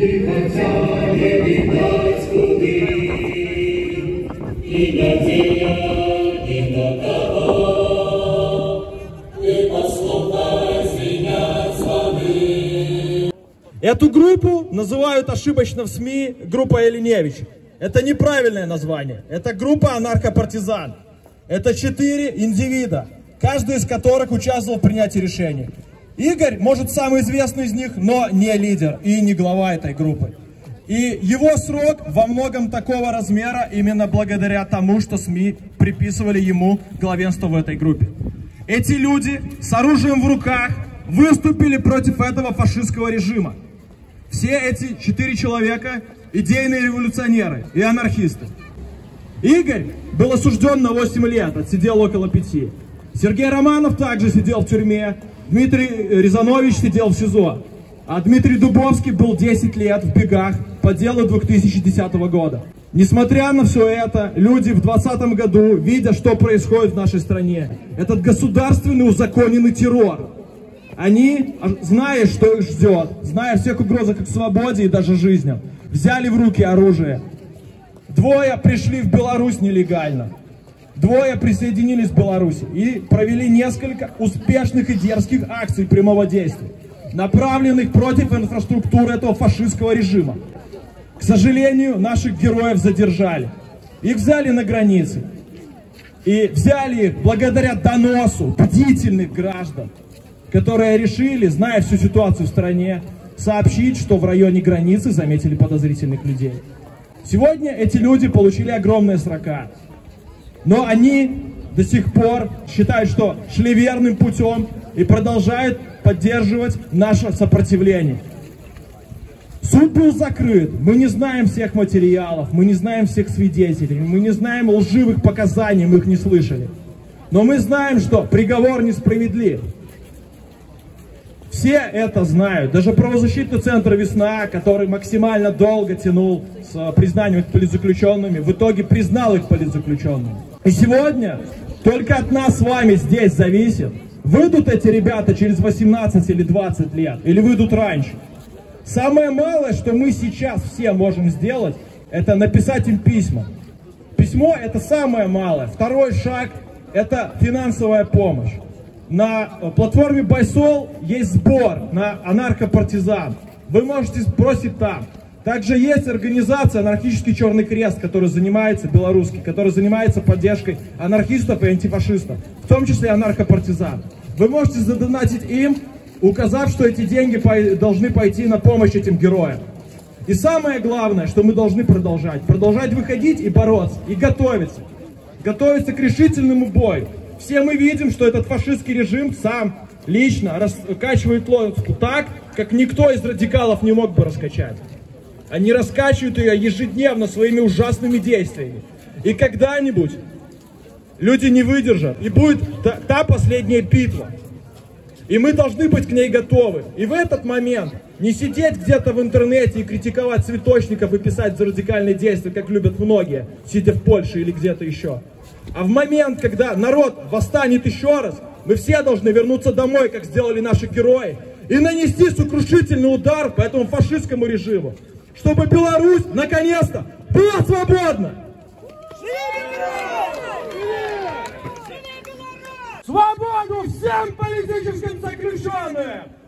И хотя не видать куды, и надея ни на кого, ты послухай звенят звоны. Эту группу называют ошибочно в СМИ группа Ильиневич. Это неправильное название. Это группа анархопартизан. Это 4 индивида, каждый из которых участвовал в принятии решений. Игорь, может, самый известный из них, но не лидер и не глава этой группы. И его срок во многом такого размера именно благодаря тому, что СМИ приписывали ему главенство в этой группе. Эти люди с оружием в руках выступили против этого фашистского режима. Все эти 4 человека – идейные революционеры и анархисты. Игорь был осужден на 8 лет, отсидел около 5. Сергей Романов также сидел в тюрьме, Дмитрий Рязанович сидел в СИЗО, а Дмитрий Дубовский был 10 лет в бегах по делу 2010 года. Несмотря на все это, люди в 2020 году, видя, что происходит в нашей стране, этот государственный узаконенный террор, они, зная, что их ждет, зная всех угрозах к свободе и даже жизням, взяли в руки оружие. 2 пришли в Беларусь нелегально, 2 присоединились в Беларуси и провели несколько успешных и дерзких акций прямого действия, направленных против инфраструктуры этого фашистского режима. К сожалению, наших героев задержали. Их взяли на границе. И взяли их благодаря доносу бдительных граждан, которые решили, зная всю ситуацию в стране, сообщить, что в районе границы заметили подозрительных людей. Сегодня эти люди получили огромные срока, но они до сих пор считают, что шли верным путем и продолжают поддерживать наше сопротивление. Суд был закрыт, мы не знаем всех материалов, мы не знаем всех свидетелей, мы не знаем лживых показаний, мы их не слышали. Но мы знаем, что приговор несправедлив. Все это знают, даже правозащитный центр «Весна», который максимально долго тянул с признанием их политзаключенными, в итоге признал их политзаключенными. И сегодня только от нас с вами здесь зависит, выйдут эти ребята через 18 или 20 лет, или выйдут раньше. Самое малое, что мы сейчас все можем сделать, это написать им письма. Письмо – это самое малое. Второй шаг – это финансовая помощь. На платформе Байсол есть сбор на анархопартизан. Вы можете сбросить там. Также есть организация «Анархический Черный Крест», который занимается, белорусский, который занимается поддержкой анархистов и антифашистов, в том числе анархопартизан. Вы можете задонатить им, указав, что эти деньги должны пойти на помощь этим героям. И самое главное, что мы должны продолжать выходить и бороться, и готовиться к решительному бою. Все мы видим, что этот фашистский режим сам лично раскачивает лодку так, как никто из радикалов не мог бы раскачать. Они раскачивают ее ежедневно своими ужасными действиями. И когда-нибудь люди не выдержат, и будет та последняя битва. И мы должны быть к ней готовы. И в этот момент не сидеть где-то в интернете и критиковать цветочников и писать за радикальные действия, как любят многие, сидя в Польше или где-то еще. А в момент, когда народ восстанет еще раз, мы все должны вернуться домой, как сделали наши герои, и нанести сокрушительный удар по этому фашистскому режиму, чтобы Беларусь наконец-то была свободна! Свободу всем политическим заключенным!